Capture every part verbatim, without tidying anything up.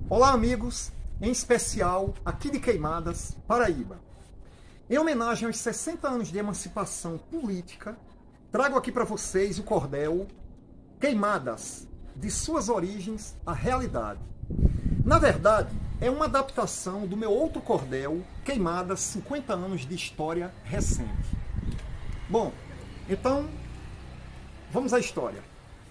Olá, amigos, em especial aqui de Queimadas, Paraíba. Em homenagem aos sessenta anos de emancipação política, trago aqui para vocês o cordel Queimadas, de suas origens à realidade. Na verdade, é uma adaptação do meu outro cordel, Queimadas, cinquenta anos de história recente. Bom, então, vamos à história.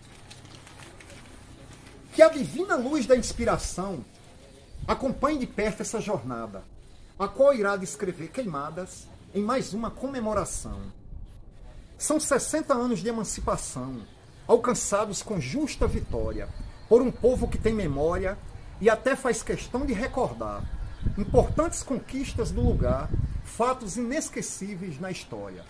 Que a divina luz da inspiração acompanhe de perto essa jornada, a qual irá descrever Queimadas em mais uma comemoração. São sessenta anos de emancipação, alcançados com justa vitória, por um povo que tem memória e até faz questão de recordar importantes conquistas do lugar, fatos inesquecíveis na história.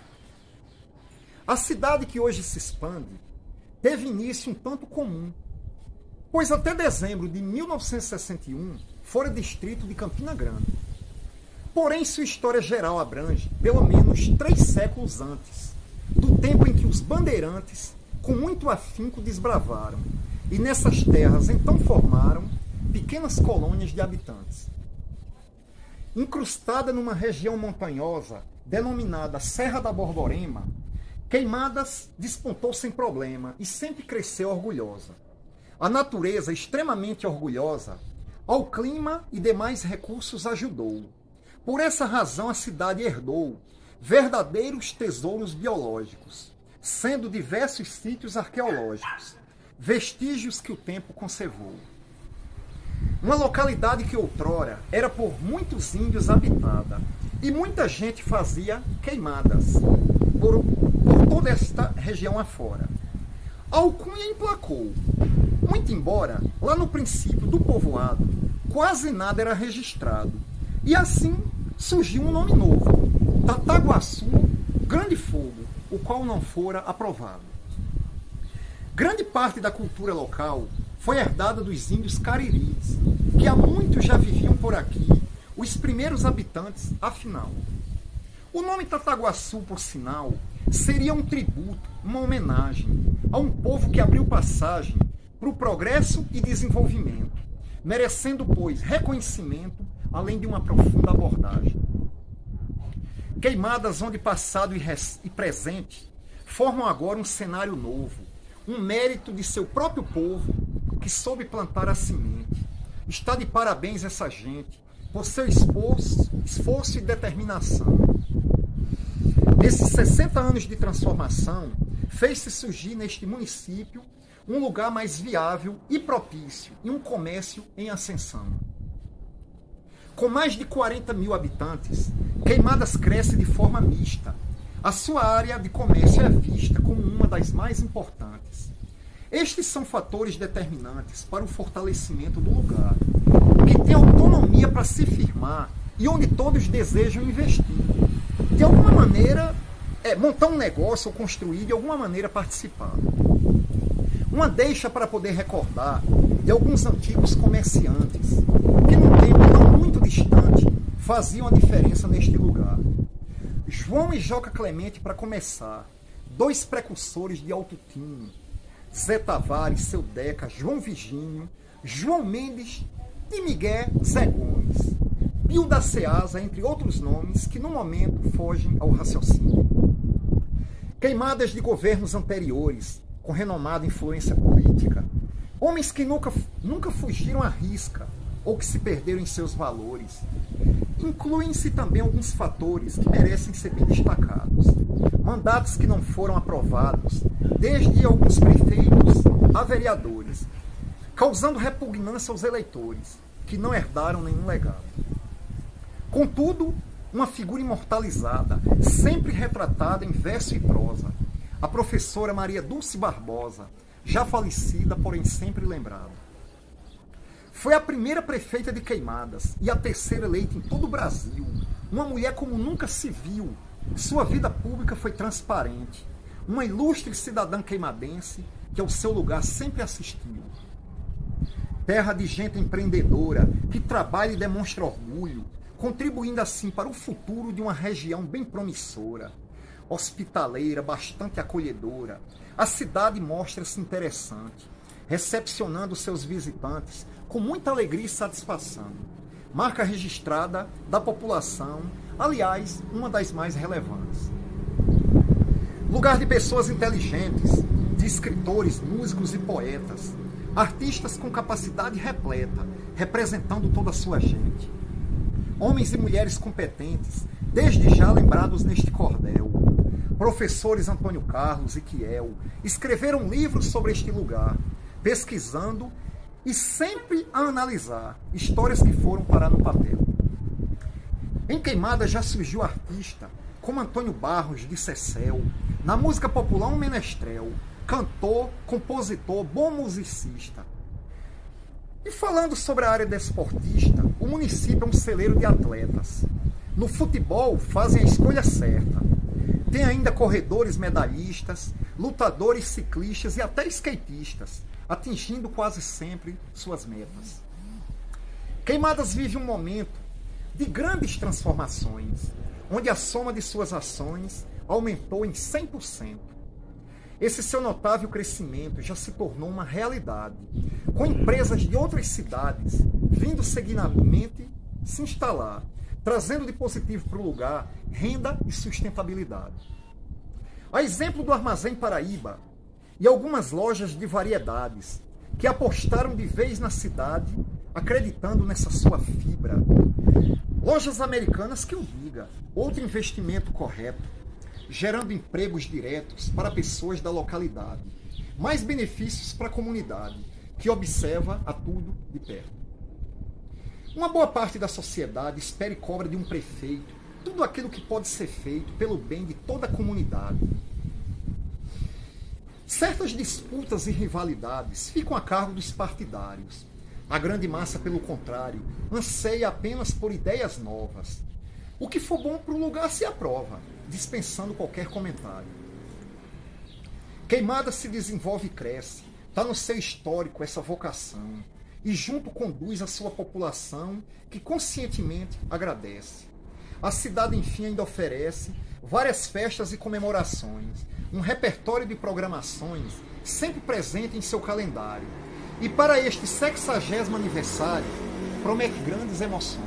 A cidade que hoje se expande teve início um tanto comum, pois até dezembro de mil novecentos e sessenta e um fora distrito de Campina Grande. Porém, sua história geral abrange pelo menos três séculos antes, do tempo em que os bandeirantes, com muito afinco, desbravaram, e nessas terras então formaram pequenas colônias de habitantes. Incrustada numa região montanhosa, denominada Serra da Borborema, Queimadas despontou sem problema e sempre cresceu orgulhosa. A natureza, extremamente orgulhosa, ao clima e demais recursos ajudou. Por essa razão a cidade herdou verdadeiros tesouros biológicos, sendo diversos sítios arqueológicos, vestígios que o tempo conservou. Uma localidade que outrora era por muitos índios habitada, e muita gente fazia queimadas por, por toda esta região afora. A alcunha emplacou, muito embora, lá no princípio do povoado, quase nada era registrado. E assim surgiu um nome novo, Tataguaçu, Grande Fogo, o qual não fora aprovado. Grande parte da cultura local foi herdada dos índios cariris, que há muito já viviam por aqui, os primeiros habitantes, afinal. O nome Tataguaçu, por sinal, seria um tributo, uma homenagem a um povo que abriu passagem para o progresso e desenvolvimento, merecendo, pois, reconhecimento, além de uma profunda abordagem. Queimadas, onde passado e, e presente formam agora um cenário novo, um mérito de seu próprio povo que soube plantar a semente. Está de parabéns essa gente por seu esforço, esforço e determinação. Nesses sessenta anos de transformação, fez-se surgir neste município um lugar mais viável e propício e um comércio em ascensão. Com mais de quarenta mil habitantes, Queimadas cresce de forma mista. A sua área de comércio é vista como uma das mais importantes. Estes são fatores determinantes para o fortalecimento do lugar, que tem autonomia para se firmar e onde todos desejam investir. De alguma maneira, é, montar um negócio ou construir, de alguma maneira participar. Uma deixa para poder recordar de alguns antigos comerciantes que num tempo não muito distante faziam a diferença neste lugar. João e Joca Clemente, para começar, dois precursores de alto tino, Zé Tavares, seu Deca, João Virgínio, João Mendes e Miguel Zé Gomes, Pio da Ceasa, entre outros nomes que no momento fogem ao raciocínio. Queimadas de governos anteriores, com renomada influência política, homens que nunca, nunca fugiram à risca ou que se perderam em seus valores. Incluem-se também alguns fatores que merecem ser bem destacados. Mandatos que não foram aprovados, desde alguns prefeitos a vereadores, causando repugnância aos eleitores, que não herdaram nenhum legado. Contudo, uma figura imortalizada, sempre retratada em verso e prosa, a professora Maria Dulce Barbosa, já falecida, porém sempre lembrada. Foi a primeira prefeita de Queimadas e a terceira eleita em todo o Brasil. Uma mulher como nunca se viu. Sua vida pública foi transparente. Uma ilustre cidadã queimadense que ao seu lugar sempre assistiu. Terra de gente empreendedora que trabalha e demonstra orgulho, contribuindo assim para o futuro de uma região bem promissora. Hospitaleira, bastante acolhedora, a cidade mostra-se interessante, recepcionando seus visitantes com muita alegria e satisfação. Marca registrada da população, aliás, uma das mais relevantes. Lugar de pessoas inteligentes, de escritores, músicos e poetas, artistas com capacidade repleta, representando toda a sua gente. Homens e mulheres competentes, desde já lembrados neste cordel. Professores Antônio Carlos e Kiel escreveram livros sobre este lugar, pesquisando e sempre a analisar histórias que foram parar no papel. Em Queimadas já surgiu artista como Antônio Barros de Cecel, na música popular um menestrel, cantor, compositor, bom musicista. E falando sobre a área desportista, o município é um celeiro de atletas. No futebol fazem a escolha certa. Tem ainda corredores medalhistas, lutadores ciclistas e até skatistas, atingindo quase sempre suas metas. Queimadas vive um momento de grandes transformações, onde a soma de suas ações aumentou em cem por cento. Esse seu notável crescimento já se tornou uma realidade, com empresas de outras cidades vindo seguidamente se instalar, trazendo de positivo para o lugar renda e sustentabilidade. A exemplo do Armazém Paraíba e algumas lojas de variedades que apostaram de vez na cidade, acreditando nessa sua fibra. Lojas americanas que o diga, outro investimento correto, gerando empregos diretos para pessoas da localidade, mais benefícios para a comunidade, que observa a tudo de perto. Uma boa parte da sociedade espera e cobra de um prefeito tudo aquilo que pode ser feito pelo bem de toda a comunidade. Certas disputas e rivalidades ficam a cargo dos partidários. A grande massa, pelo contrário, anseia apenas por ideias novas. O que for bom para o lugar se aprova, dispensando qualquer comentário. Queimadas se desenvolve e cresce, está no seu histórico essa vocação, e junto conduz a sua população, que conscientemente agradece. A cidade, enfim, ainda oferece várias festas e comemorações, um repertório de programações sempre presente em seu calendário. E para este sexagésimo aniversário, promete grandes emoções.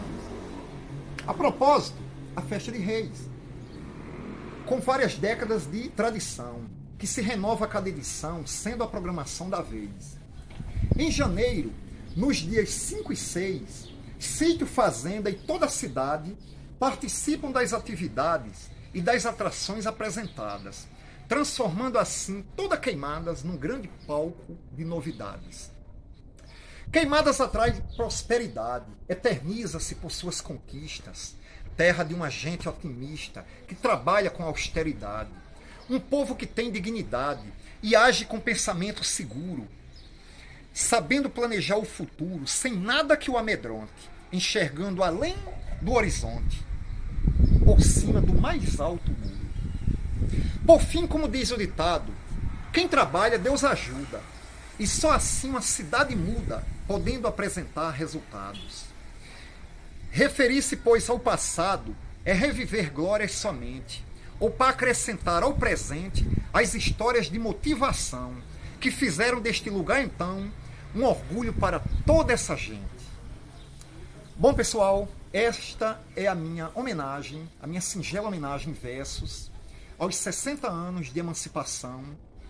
A propósito, a Festa de Reis, com várias décadas de tradição, que se renova a cada edição, sendo a programação da vez. Em janeiro, nos dias cinco e seis, sítio, fazenda e toda a cidade participam das atividades e das atrações apresentadas, transformando assim toda Queimadas num grande palco de novidades. Queimadas atrai prosperidade, eterniza-se por suas conquistas, terra de uma gente otimista que trabalha com austeridade, um povo que tem dignidade e age com pensamento seguro, sabendo planejar o futuro sem nada que o amedronte, enxergando além do horizonte, por cima do mais alto muro. Por fim, como diz o ditado, quem trabalha, Deus ajuda, e só assim uma cidade muda, podendo apresentar resultados. Referir-se, pois, ao passado é reviver glórias somente, ou para acrescentar ao presente as histórias de motivação que fizeram deste lugar, então, um orgulho para toda essa gente. Bom, pessoal, esta é a minha homenagem, a minha singela homenagem em versos aos sessenta anos de emancipação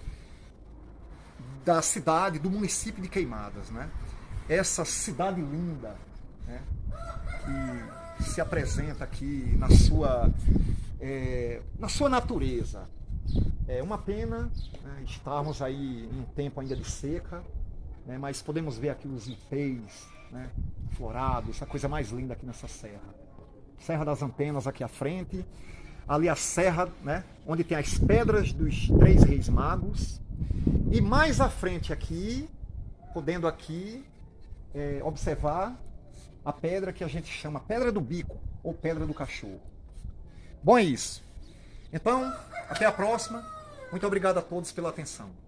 da cidade, do município de Queimadas, né? Essa cidade linda, né? Que se apresenta aqui na sua, é, na sua natureza. É uma pena, né, estarmos aí em um tempo ainda de seca, né, mas podemos ver aqui os ipês, né, florados, a coisa mais linda aqui nessa serra. Serra das Antenas aqui à frente, ali a serra, né, onde tem as pedras dos Três Reis Magos, e mais à frente aqui, podendo aqui é, observar a pedra que a gente chama Pedra do Bico, ou Pedra do Cachorro. Bom, é isso. Então, até a próxima. Muito obrigado a todos pela atenção.